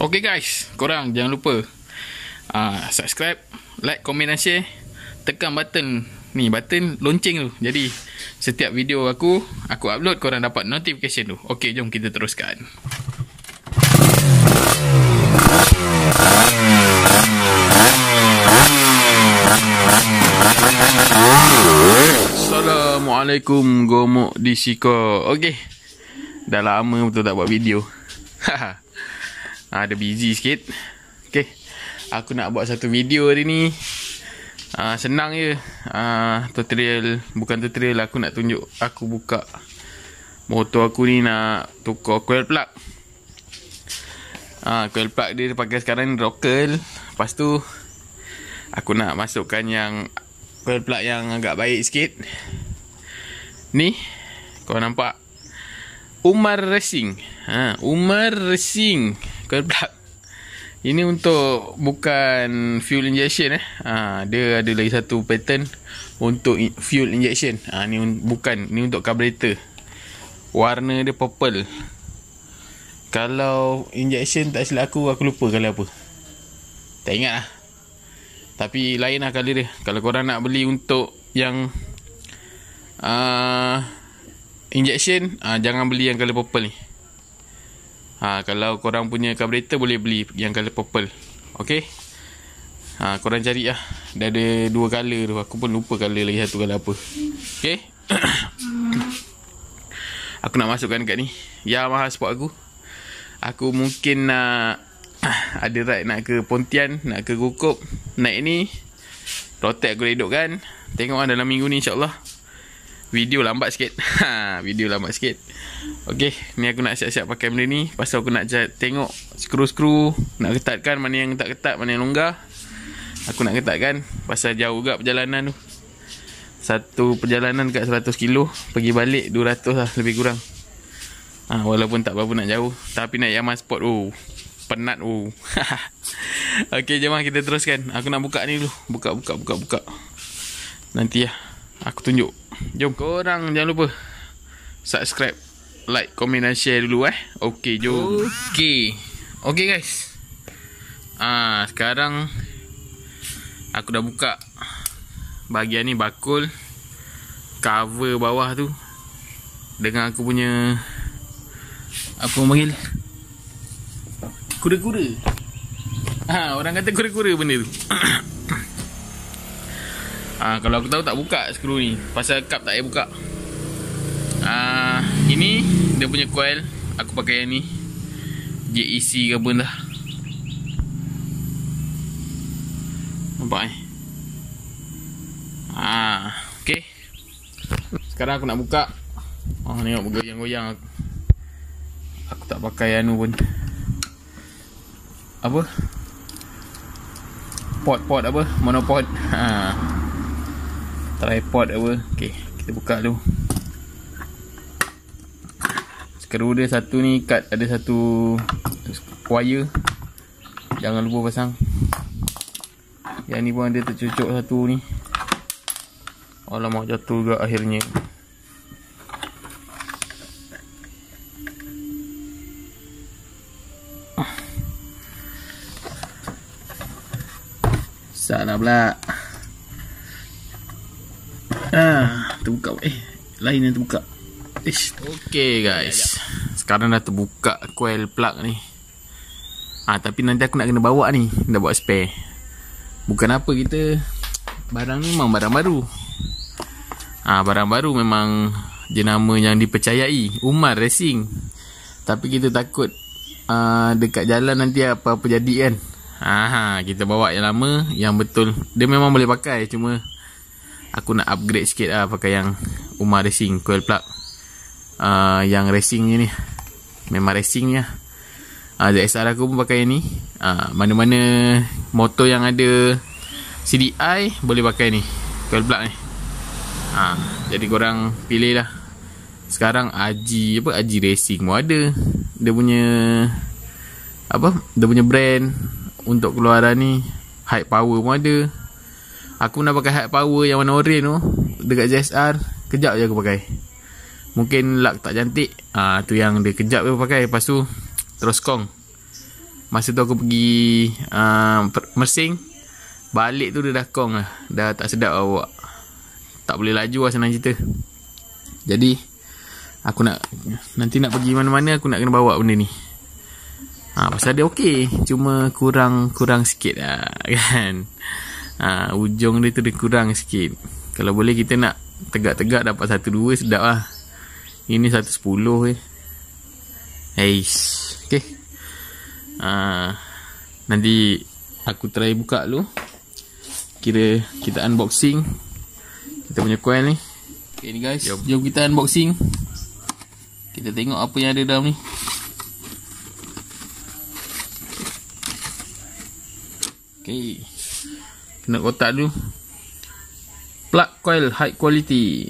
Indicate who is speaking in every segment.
Speaker 1: Okay guys, korang jangan lupa subscribe, like, komen dan share. Tekan button ni, button lonceng tu. Jadi setiap video aku upload, korang dapat notification tu. Okay, jom kita teruskan. Assalamualaikum gomok di Siko. Okay, dah lama betul tak buat video. Ada busy sikit. Okay, aku nak buat satu video hari ni. Senang je. Tutorial, bukan tutorial, aku nak tunjuk. Aku buka motor aku ni, nak tukar coil plug. Coil plug dia pakai sekarang ni Rockwell. Lepas tu aku nak masukkan yang coil plug yang agak baik sikit. Ni kau nampak Umar Racing. Umar Racing coil plug. Ini untuk bukan fuel injection. Dia ada lagi satu pattern untuk fuel injection. Ni bukan, ni untuk carburetor. Warna dia purple. Kalau injection tak silap aku lupa colour apa. Tak ingat lah. Tapi lain lah colour dia. Kalau korang nak beli untuk yang injection, jangan beli yang colour purple ni. Kalau korang punya carburetor, boleh beli yang colour purple. Okay, korang cari lah. Dah ada dua colour tu. Aku pun lupa colour lagi satu colour apa. Okay. Aku nak masukkan kat ni Yamaha Sport aku. Aku mungkin nak ada ride nak ke Pontian, nak ke Gukup. Naik ni Rotek aku redukkan. Tengok dalam minggu ni insyaAllah. Video lambat sikit. Video lambat sikit. Okay, ni aku nak siap-siap pakai benda ni. Pasal aku nak tengok skru-skru, nak ketatkan mana yang tak ketat, mana yang longgar. Aku nak ketatkan. Pasal jauh juga perjalanan tu. Satu perjalanan kat 100 kilo, pergi balik 200 lah lebih kurang. Walaupun tak berapa nak jauh. Tapi naik Yamaha Sport, penat. Okay, jom kita teruskan. Aku nak buka ni dulu. Buka. Nanti lah aku tunjuk. Jom, korang jangan lupa subscribe, like, komen dan share dulu Okay, jom. Okay guys, sekarang aku dah buka bahagian ni, bakul cover bawah tu dengan aku punya, apa orang panggil, kura-kura. Orang kata kura-kura benda tu. Kalau aku tahu tak buka skru ni, pasal kap tak payah buka. Ini dia punya coil. Aku pakai yang ni, JEC ke apa dah. Nampak okay. Sekarang aku nak buka. Tengok bergoyang-goyang. Aku tak pakai anu pun. Apa? Pot apa? Monopod. Tripod apa. Okay, kita buka dulu. Skru dia satu ni ikat, ada satu wire. Jangan lupa pasang. Yang ni pun ada tercucuk satu ni. Alamak, jatuh juga akhirnya. Salah pula. Terbuka. Lain yang terbuka. Okay guys, sekarang dah terbuka coil plug ni. Tapi nanti aku nak kena bawa ni, nak buat spare. Bukan apa, kita barang ni memang barang baru. Barang baru memang jenama yang dipercayai, Umar Racing. Tapi kita takut dekat jalan nanti apa-apa jadi kan. Kita bawa yang lama, yang betul. Dia memang boleh pakai, cuma aku nak upgrade sikit lah, pakai yang Umar Racing coil plug. Yang racing ni memang racing ni lah. ZSR aku pun pakai yang ni. Mana-mana motor yang ada CDI boleh pakai ni coil plug ni. Jadi korang pilih lah. Sekarang Aji Racing pun ada. Dia punya brand untuk keluaran ni. High power pun ada. Aku nak pakai high power yang warna orange tu dekat ZSR. Kejap je aku pakai. Mungkin luck tak cantik. Tu yang dia kejap je pakai. Lepas tu terus kong. Masa tu aku pergi Mersing. Balik tu dia dah kong lah. Dah tak sedap awak. Tak boleh laju lah senang cerita. Jadi aku nanti nak pergi mana-mana aku nak kena bawa benda ni. Pasal dia okey, cuma kurang sikit lah kan. Ujung dia tu dia kurang sikit. Kalau boleh kita nak tegak-tegak dapat 1-2 sedap lah. Ini 110 je. Okay. Nanti aku try buka dulu. Kira kita unboxing kita punya coil ni. Okay ni guys, jom kita unboxing. Kita tengok apa yang ada dalam ni. Okay, kena kotak dulu. Plug coil high quality.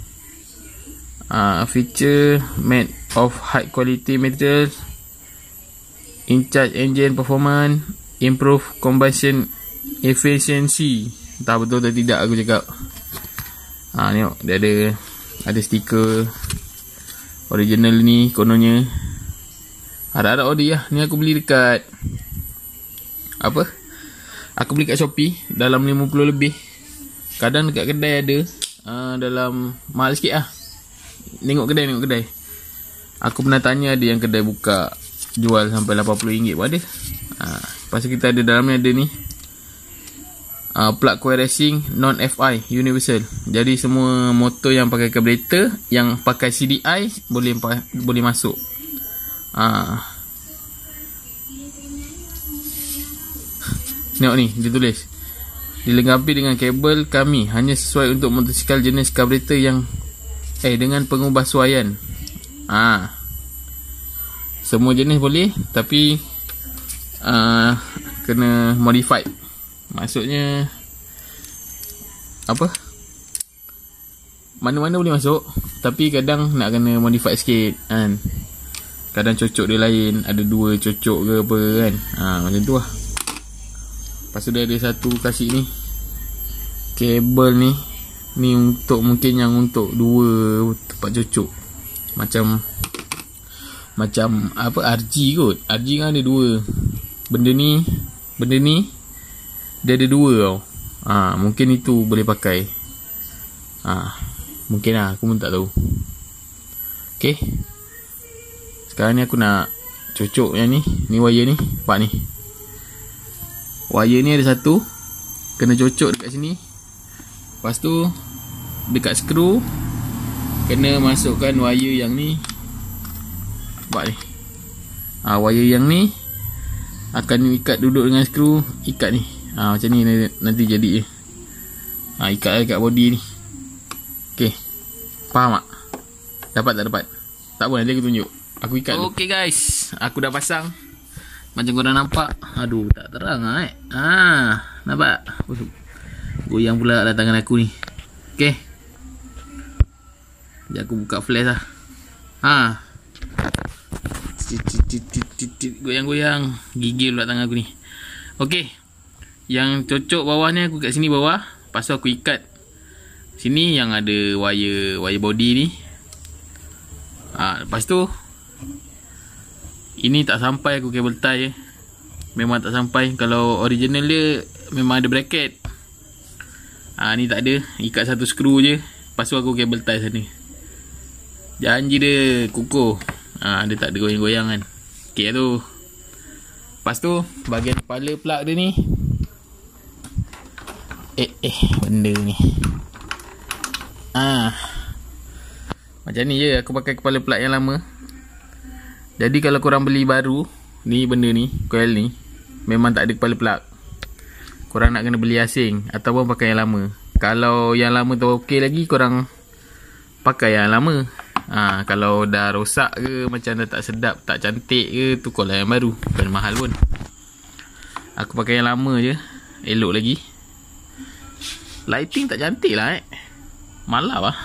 Speaker 1: Feature made of high quality materials. In charge engine performance. Improve combustion efficiency. Entah betul atau tidak aku cakap. Tengok dia ada stiker original ni kononnya. Ada order lah. Ni aku beli dekat aku beli kat Shopee dalam 50 lebih. Kadang dekat kedai ada dalam mahal sikit lah. Tengok kedai. Aku pernah tanya ada yang kedai buka jual sampai RM80 pun ada. Lepas tu kita ada dalam ni ada ni plug coil racing non-FI universal. Jadi semua motor yang pakai carburetor yang pakai CDI boleh masuk. Tengok ni dia tulis dilengkapi dengan kabel kami hanya sesuai untuk motosikal jenis carburetor yang dengan pengubah suaian. Semua jenis boleh, tapi kena modified. Maksudnya mana-mana boleh masuk, tapi kadang nak kena modified sikit kan. Kadang cocok dia lain, ada 2 cocok ke apa kan. Macam tu lah. Lepas tu dia ada satu kasih ni kabel ni. Ni untuk mungkin yang untuk 2 tempat cocok. Macam RG kot. RG kan ada 2. Benda ni dia ada 2 tau. Mungkin itu boleh pakai. Mungkin lah, aku pun tak tahu. Okay, sekarang ni aku nak cocok yang ni. Ni wire ni, nampak ni. Wire ni ada satu, kena cocok dekat sini. Lepas tu dekat skru kena masukkan wire yang ni. Nampak ni. Wire yang ni akan ikat duduk dengan skru. Ikat ni. Macam ni nanti jadi je. Ikat dekat body ni. Okay, faham tak? Dapat tak dapat? Tak apa, nanti aku tunjuk. Aku ikat dulu. Okay guys, aku dah pasang. Macam korang nampak. Aduh, tak terang lah nampak? Goyang pula lah tangan aku ni. Okay, sekejap aku buka flash lah. Goyang-goyang. Gigil pula tangan aku ni. Okay, yang cocok bawah ni aku kat sini bawah. Lepas tu aku ikat sini yang ada wire body ni. Lepas tu ini tak sampai aku kabel tie je. Memang tak sampai. Kalau original dia memang ada bracket. Ni tak ada. Ikat satu skru je. Lepas tu aku kabel tie sana. Janji dia kukuh. Dia tak ada goyang-goyang kan. Okay tu. Lepas tu bahagian kepala plug dia ni. Benda ni. Macam ni je aku pakai kepala plug yang lama. Jadi kalau korang beli baru ni benda ni, coil ni, memang tak ada kepala plug. Korang nak kena beli asing ataupun pakai yang lama. Kalau yang lama tu okey lagi, korang pakai yang lama. Kalau dah rosak ke, macam dah tak sedap, tak cantik ke, tukar lah yang baru. Bukan mahal pun. Aku pakai yang lama je, elok lagi. Lighting tak cantik lah malah lah.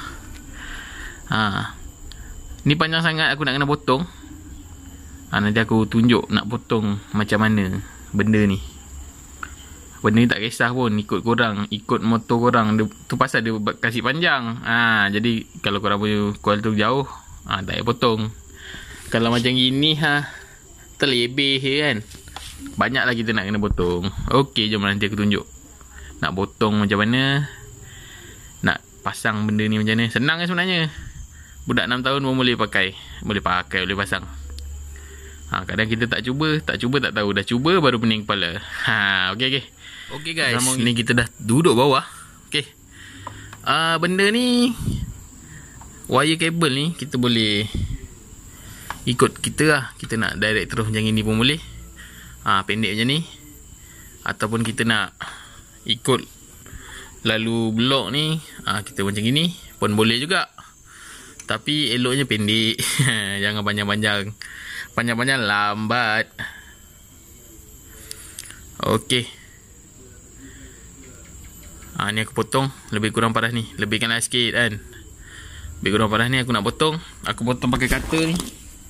Speaker 1: Ni panjang sangat, aku nak kena potong. Nanti aku tunjuk nak potong macam mana benda ni. Benda ni tak kisah pun, ikut korang, ikut motor korang. Tu pasal dia kasih panjang. Jadi kalau korang punya coil tu jauh, tak payah potong. Kalau macam gini terlebih je kan. Banyaklah kita nak kena potong. Okey, jom nanti aku tunjuk nak potong macam mana, nak pasang benda ni macam mana. Senang sebenarnya. Budak 6 tahun pun boleh pakai. Boleh pasang. Kadang kita tak cuba tak tahu. Dah cuba baru pening kepala. Okey guys, ni kita dah duduk bawah. Okey. Benda ni, wire kabel ni kita boleh ikut kita lah. Kita nak direct terus macam ni pun boleh. Pendek macam ni. Ataupun kita nak ikut lalu blok ni, kita macam ni pun boleh juga. Tapi eloknya pendek. Jangan panjang-panjang. Panjang-panjang lambat. Okey. Ni aku potong. Lebih kurang paras ni. Lebihkanlah sikit kan. Lebih kurang paras ni aku nak potong. Aku potong pakai cutter ni.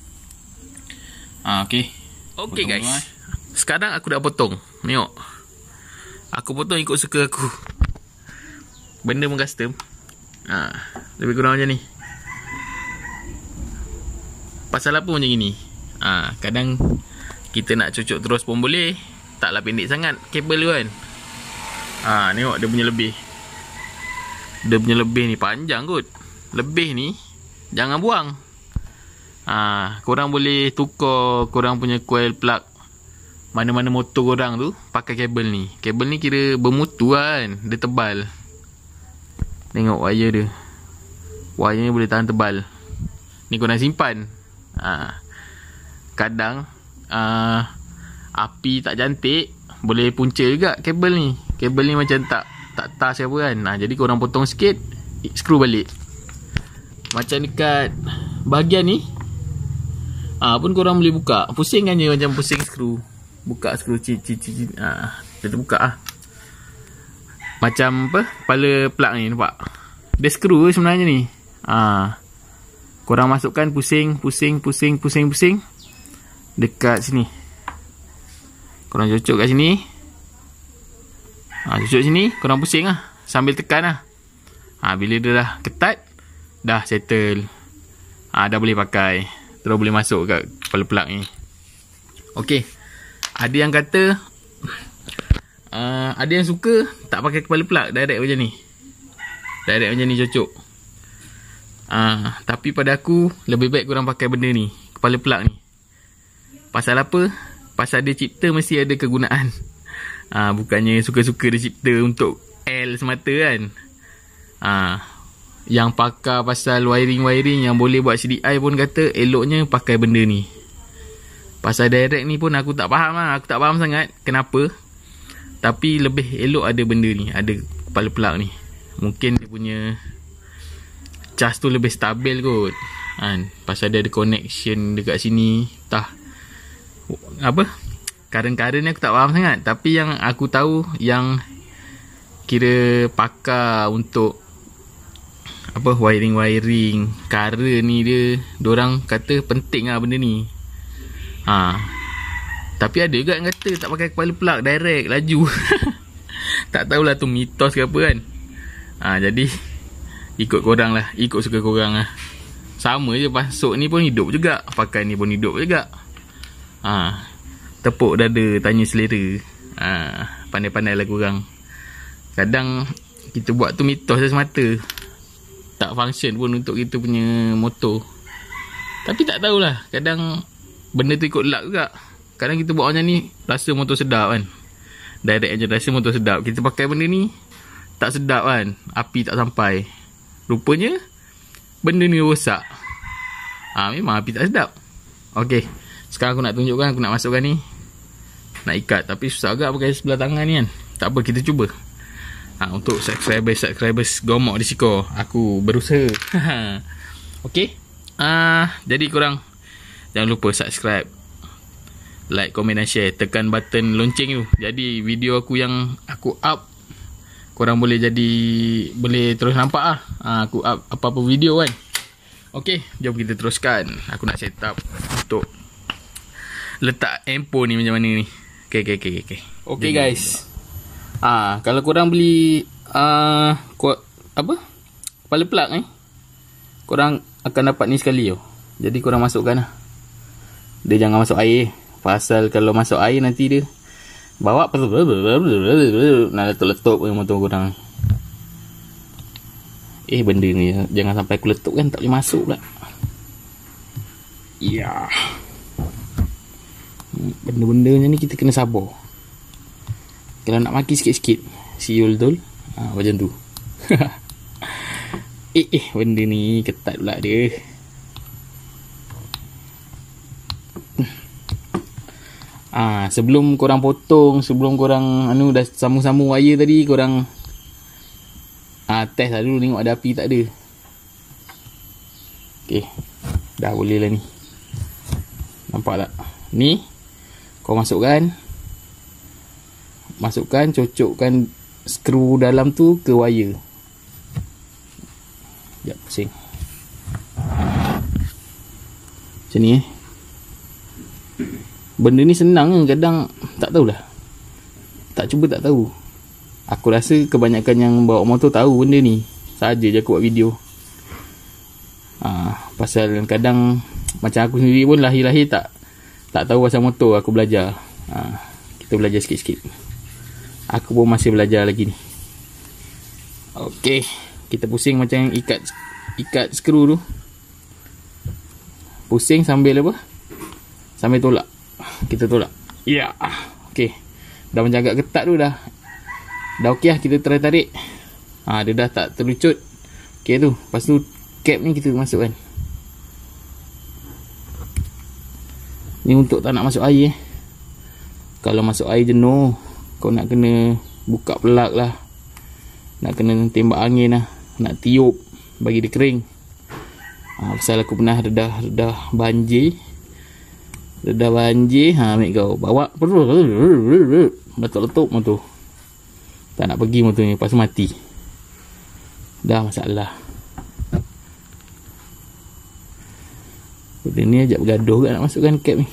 Speaker 1: Okey. Okey guys. Sekarang aku dah potong. Tengok. Aku potong ikut suka aku. Benda pun custom. Lebih kurang macam ni. Pasal apa macam ni? Kadang kita nak cucuk terus pun boleh. Taklah pendek sangat kabel tu kan. Tengok dia punya lebih. Dia punya lebih ni panjang kot. Lebih ni jangan buang. Korang boleh tukar korang punya coil plug mana-mana motor korang tu pakai kabel ni. Kabel ni kira bermutu kan. Dia tebal. Tengok wire dia. Wire ni boleh tahan tebal. Ni korang simpan. Kadang api tak cantik, boleh punca juga kabel ni. Kabel ni macam tak tas apa kan. Jadi korang potong sikit, skru balik. Macam dekat bahagian ni pun korang boleh buka. Pusing kan je macam pusing skru. Buka skru dia terbuka macam apa, kepala plug ni nampak. Dia skru sebenarnya ni. Korang masukkan pusing dekat sini. Korang cucuk kat sini. Cucuk sini, korang pusing lah sambil tekan lah. Bila dia dah ketat, dah settle. Dah boleh pakai. Terus boleh masuk kat kepala plug ni. Okey. Ada yang kata ada yang suka tak pakai kepala plug, direct macam ni. Direct macam ni cucuk. Tapi pada aku lebih baik korang pakai benda ni, kepala plug ni. Pasal apa? Pasal dia cipta mesti ada kegunaan. Bukannya suka-suka dia cipta untuk L semata kan. Yang pakar pasal wiring-wiring yang boleh buat CDI pun kata eloknya pakai benda ni. Pasal direct ni pun aku tak faham lah. Aku tak faham sangat kenapa. Tapi lebih elok ada benda ni, ada kepala plug ni. Mungkin dia punya cas tu lebih stabil kot kan? Pasal dia ada connection dekat sini. Karen-karen ni aku tak faham sangat. Tapi yang aku tahu, yang kira pakar untuk wiring-wiring karen ni, diorang kata penting lah benda ni. Tapi ada juga yang kata tak pakai kepala plug, direct laju. Tak tahulah tu mitos ke apa kan. Jadi ikut korang lah, ikut suka korang lah. Sama je, masuk ni pun hidup juga, pakai ni pun hidup juga. Tepuk dada, tanya selera. Pandai-pandai lah korang. Kadang kita buat tu mitos semata, tak function pun untuk kita punya motor. Tapi tak tahulah, kadang benda tu ikut luck juga. Kadang kita buat macam ni, rasa motor sedap kan. Direct je rasa motor sedap. Kita pakai benda ni, tak sedap kan. Api tak sampai. Rupanya benda ni rosak. Memang api tak sedap. Okey, sekarang aku nak tunjukkan. Aku nak masukkan ni, nak ikat. Tapi susah agak pakai sebelah tangan ni kan. Tak apa, kita cuba. Untuk subscribers gomok di siko, aku berusaha. Okey. Jadi korang jangan lupa subscribe, like, komen dan share. Tekan button lonceng tu. Jadi video aku yang aku up, korang boleh terus nampak lah. Aku up apa-apa video kan. Okey, jom kita teruskan. Aku nak set up untuk letak empo ni macam mana ni. Okey guys. Kalau korang beli kepala plug ni, korang akan dapat ni sekali. Jadi korang masukkan lah. Dia jangan masuk air. Pasal kalau masuk air nanti dia bawa nak letup-letup motor korang. Benda ni jangan sampai aku letup kan, tak boleh masuk pula. Ya. Benda-benda macam ni kita kena sabar. Kalau nak maki sikit-sikit, siul betul. Macam tu. Benda ni ketat pula dia. Sebelum korang potong, sebelum korang dah sambung-sambung wire tadi, korang test lah dulu, tengok ada api tak ada. Okay, dah boleh lah ni. Nampak tak? Ni kau masukkan, cocokkan skru dalam tu ke wire. Sekejap, pusing. Macam ni Benda ni senang, kadang tak tahulah. Tak cuba tak tahu. Aku rasa kebanyakan yang bawa motor tahu benda ni. Saja je aku buat video. Pasal kadang macam aku sendiri pun lahir-lahir tak tahu pasal motor. Aku belajar. Kita belajar sikit-sikit. Aku pun masih belajar lagi ni. Okey, kita pusing macam ikat skru tu. Pusing sambil apa? Sambil tolak. Kita tolak. Ya. Okey. Dah macam agak ketat tu dah. Dah okey lah, kita try tarik. Dia dah tak terlucut. Okey tu. Lepas tu cap ni kita masukkan. Ni untuk tak nak masuk air. Kalau masuk air jenuh, kau nak kena buka pelak lah. Nak kena tembak angin lah. Nak tiup bagi dia kering. Pasal aku pernah redah banjir. Ambil kau bawa letup-letup motor. Tak nak pergi motor ni, lepas mati. Dah masalah. Benda ni ajak bergaduh kan nak masukkan cap ni.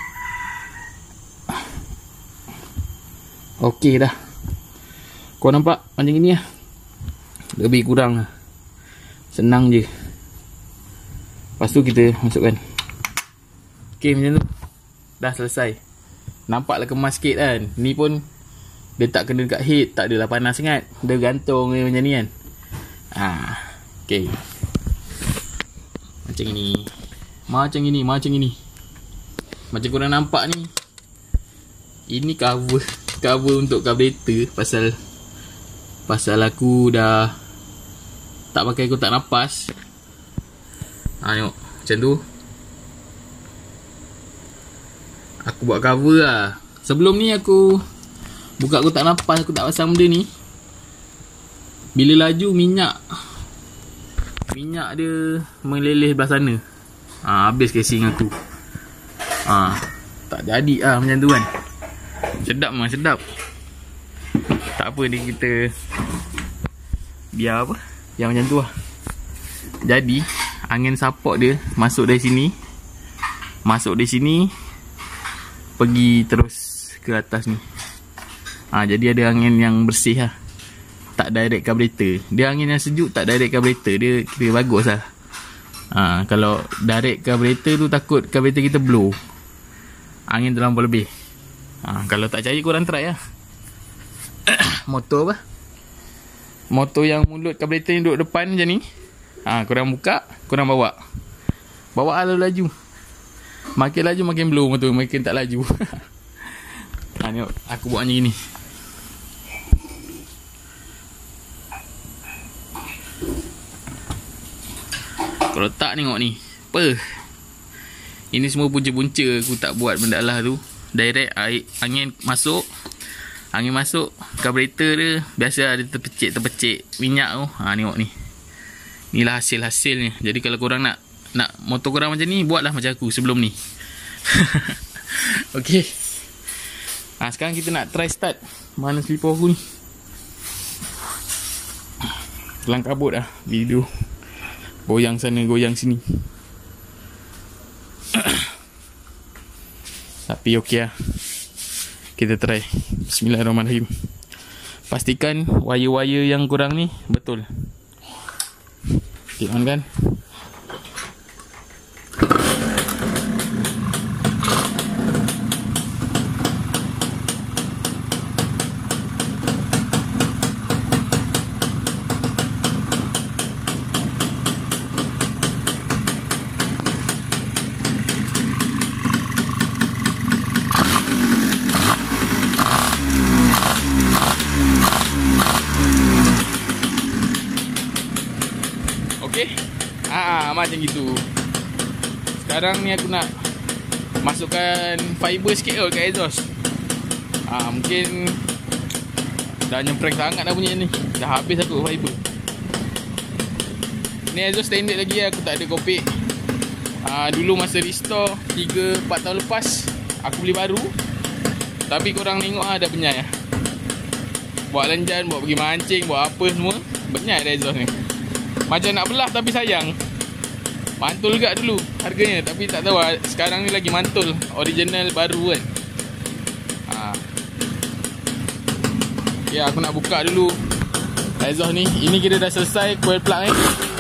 Speaker 1: Okey dah. Kau nampak macam ni lah. Lebih kurang lah. Senang je. Lepas tu kita masukkan. Okey, macam tu. Dah selesai. Nampaklah kemas sikit kan. Ni pun dia tak kena dekat head. Tak adalah panas sangat. Dia gantung macam ni kan. Okey. Macam ini. Macam ini. Macam korang nampak ni. Ini cover untuk carburetor. Pasal aku dah tak pakai kotak napas. Tengok. Macam tu. Aku buat cover lah. Sebelum ni aku buka kotak napas, aku tak pasang benda ni. Bila laju minyak dia meleleh belah sana. Habis casing aku. Tak jadi lah macam tu kan. Sedap. Tak apa ni, kita biar apa yang macam tu lah. Jadi angin support dia masuk dari sini, pergi terus ke atas ni. Jadi ada angin yang bersih lah. Tak direct carburetor. Dia angin yang sejuk, tak direct carburetor. Dia kira bagus lah. Kalau direct carburetor tu takut carburetor kita blow. Angin terlampau lebih. Kalau tak percaya korang try lah. Motor apa? Motor yang mulut carburetor ni duduk depan macam ni. Korang buka, korang bawa lah laju. Makin laju makin blow motor, makin tak laju. Tengok aku buat macam ni. Kalau tak tengok ni, apa? Ini semua punca-punca aku tak buat benda lah tu. Direct angin masuk, carburetor dia biasa ada terpecik minyak tu. Tengok ni. Inilah hasil-hasilnya. Jadi kalau korang nak motor korang macam ni, buatlah macam aku sebelum ni. Okey. Sekarang kita nak try start. Mana slipper aku ni? Kelang kabut lah video. Goyang sana, goyang sini. Tapi okey lah. Kita try. Bismillahirrahmanirrahim. Pastikan wire-wire yang kurang ni betul. Okay, on kan? macam gitu. Sekarang ni aku nak masukkan fiber sikit kot kat exhaust. Mungkin dah nyempreng sangat dah bunyi ni. Dah habis aku fiber. Ni exhaust standard lagi lah, aku tak ada kopek. Dulu masa restore 3-4 tahun lepas aku beli baru. Tapi korang tengok dah penyai lah. Bawa lenjan, bawa pergi mancing, bawa apa semua, penyai dah exhaust ni. Macam nak belah tapi sayang. Mantul juga dulu harganya, tapi tak tahu lah, sekarang ni lagi mantul. Original baru kan. Ya, aku nak buka dulu exhaust ni. Ini kira dah selesai coil plug ni.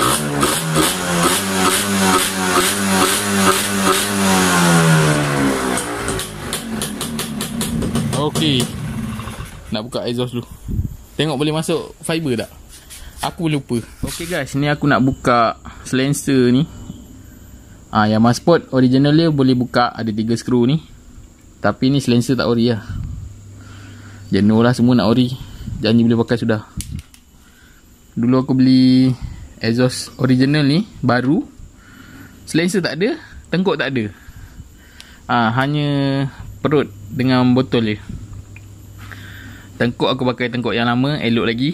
Speaker 1: Okey. Nak buka exhaust dulu. Tengok boleh masuk fiber tak? Aku lupa. Okey guys, ni aku nak buka silencer ni. Yang Masport original dia boleh buka, ada 3 skru ni. Tapi ni silencer tak ori lah. Jenuh lah semua nak ori. Janji boleh pakai sudah. Dulu aku beli exhaust original ni baru. Silencer tak ada, tengkuk tak ada. Hanya perut dengan botol je. Tengkuk aku pakai tengkuk yang lama, elok lagi.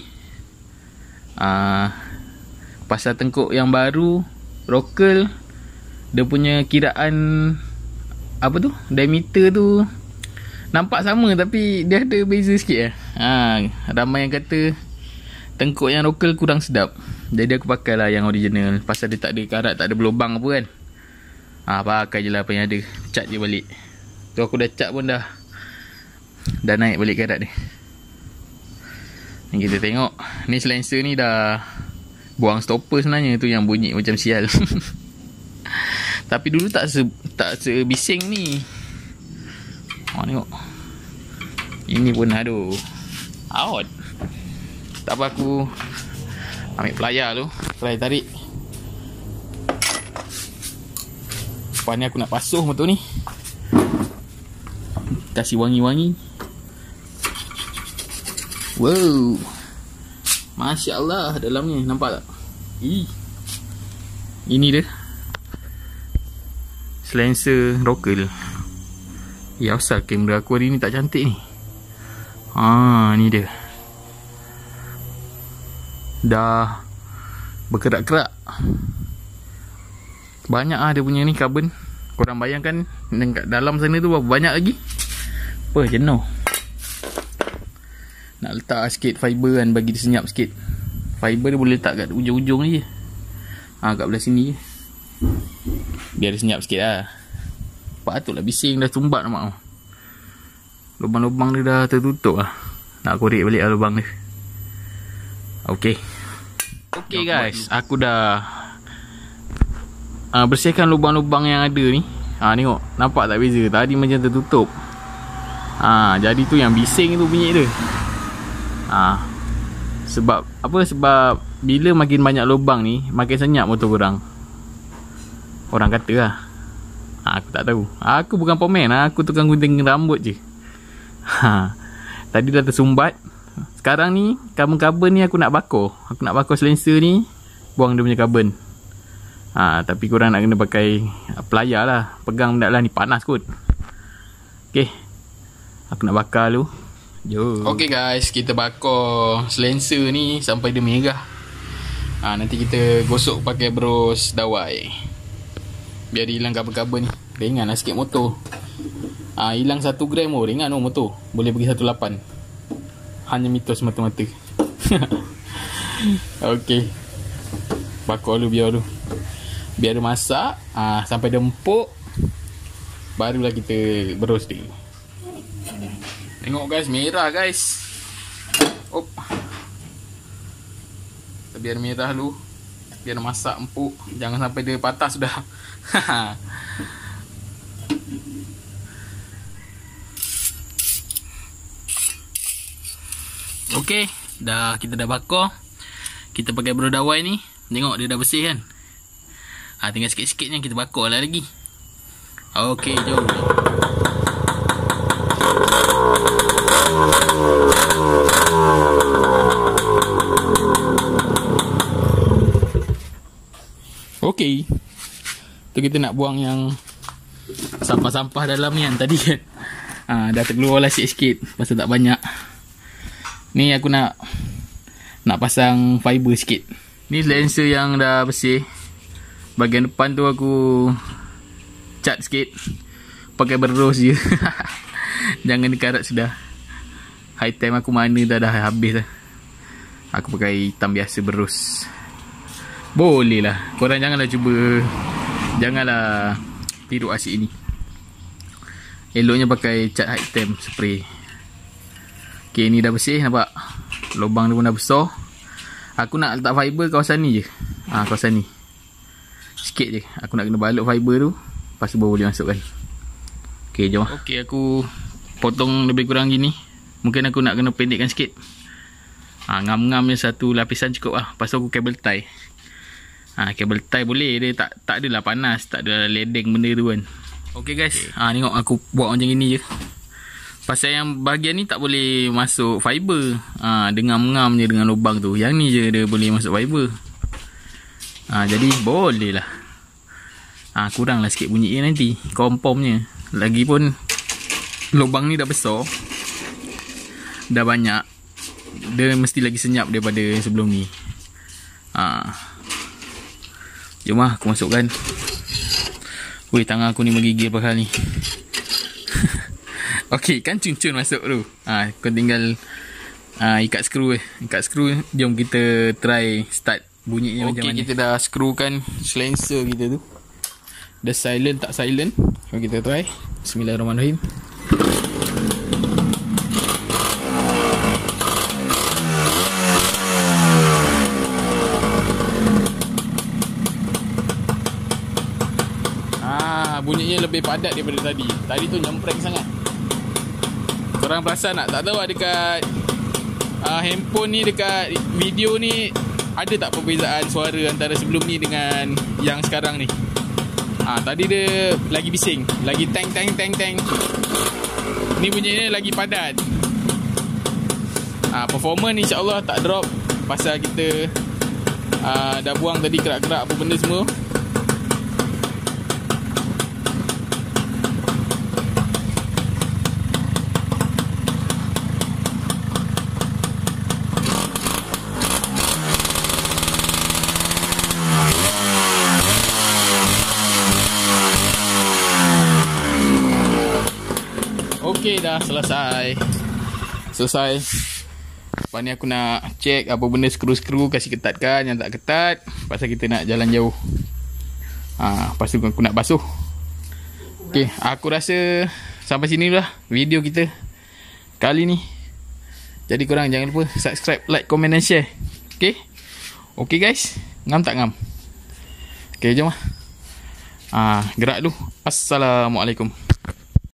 Speaker 1: Pasal tengkuk yang baru Rockel, dia punya kiraan apa tu, diameter tu nampak sama tapi dia ada beza sikit ramai yang kata tengkuk yang Rockel kurang sedap. Jadi aku pakai lah yang original. Pasal dia tak ada karat, tak ada berlubang apa kan. Pakai je lah apa yang ada. Cat je balik. Tu aku dah cat pun dah naik balik karat ni. Ni kita tengok. Ni silencer ni dah buang stopper sebenarnya. Tu yang bunyi macam sial. Tapi dulu tak sebising ni. Tengok. Ini pun aduh out. Tak apa, aku ambil pelayar tu. Pelayar tarik. Lepas ni aku nak basuh motor ni. Kasih wangi-wangi. Wow, Masya Allah dalamnya. Nampak tak? Ini dia silencer Rockel. Ya asal kamera aku hari ni tak cantik ni. Ni dia. Dah berkerak-kerak. Banyak dia punya ni karbon. Korang bayangkan dekat dalam sana tu berapa banyak lagi. Jenuh. Nak letak sikit fiber kan, bagi dia senyap sikit. Fiber dia boleh letak kat ujung-ujung ni je. Kat belah sini je. Biar dia senyap sikit lah. Patutlah bising dah tumbat nampak. Lubang-lubang dia dah tertutup lah. Nak korek balik lah lubang dia. Okay guys, aku dah bersihkan lubang-lubang yang ada ni. Tengok, nampak tak beza? Tadi macam tertutup. Jadi tu yang bising tu bunyi dia. Sebab apa? Sebab bila makin banyak lubang ni, makin senyap motor korang. Orang kata lah. Aku tak tahu. Aku bukan pemen. Aku tukang gunting rambut je. Tadi dah tersumbat. Sekarang ni karbon-karbon ni aku nak bakar. Aku nak bakar silencer ni, buang dia punya karbon. Tapi korang nak kena pakai pelayar lah. Pegang benda lah ni, panas kot. Okay, aku nak bakar dulu. Jom. Okay guys, kita bakar silencer ni sampai dia merah. Nanti kita gosok pakai bros dawai. Biar hilang karbon-karbon ni. Ringan lah sikit motor. Hilang 1 gram ringan motor. Boleh pergi 18. Hanya mitos mata-mata. Okay, bakar dulu biar dia masak. Sampai dia empuk, barulah kita bros dia. Tengok guys, merah guys. Biar merah dulu, biar masak empuk. Jangan sampai dia patah sudah. Okay, kita dah bakar. Kita pakai bro dawai ni. Tengok dia dah bersih kan. Tinggal sikit-sikit yang kita bakar lah lagi. Okay, jom. Okay. tu kita nak buang yang sampah-sampah dalam ni kan tadi kan. Dah terkeluar lah sikit-sikit pasal tak banyak. Ni aku nak pasang fiber sikit. Ni lenser yang dah bersih. Bahagian depan tu aku cat sikit. Pakai berus je. Jangan dikarat sudah. High time aku mana dah habis dah. Aku pakai hitam biasa berus. Boleh lah. Korang janganlah tiru asyik ni. Eloknya pakai cat high time spray. Okay, ni dah bersih nampak. Lubang dia pun dah besar. Aku nak letak fiber kawasan ni je. Kawasan ni. Sikit je. Aku nak kena balut fiber tu. Lepas tu baru boleh masukkan. Okay, jom lah. Okay, aku potong lebih kurang gini. Mungkin aku nak kena pendekkan sikit. Ngam-ngam je satu lapisan cukup lah. Lepas tu aku kabel tie. Kabel tie boleh. Dia tak adalah panas. Tak ada ledeng benda tu kan. Okay guys. Tengok aku buat macam gini je. Pasal yang bahagian ni tak boleh masuk fiber. Ngam-ngam je dengan lubang tu. Yang ni je dia boleh masuk fiber. Jadi boleh lah. Kurang lah sikit bunyi dia nanti. Kompomnya. Lagipun lubang ni dah besar. Dah banyak. Dia mesti lagi senyap daripada sebelum ni. Jom lah aku masukkan. Weh, tangan aku ni menggigil pasal ni. Okey, kan cun-cun masuk tu. Kau tinggal ikat skru. Ikat skru. Jom kita try start bunyinya macam mana. Okey, kita dah skrukan silencer kita tu. Dah silent tak silent. So kita try. Bismillahirrahmanirrahim. Bunyinya lebih padat daripada tadi. Tadi tu nyempreng sangat. Korang perasan tak? Tak tahu lah dekat handphone ni, dekat video ni ada tak perbezaan suara antara sebelum ni dengan yang sekarang ni. Tadi dia lagi bising, lagi tang. Ni bunyinya lagi padat. Performance insya-Allah tak drop pasal kita dah buang tadi kerak-kerak apa benda semua. Okey, dah selesai. Lepas ni aku nak check apa benda skru-skru, kasih ketatkan. Yang tak ketat, pasal kita nak jalan jauh. Lepas tu aku nak basuh. Okey, aku rasa sampai sini lah video kita kali ni. Jadi korang jangan lupa subscribe, like, komen dan share. Okey guys. Ngam tak ngam? Okey, jom lah. Gerak dulu. Assalamualaikum.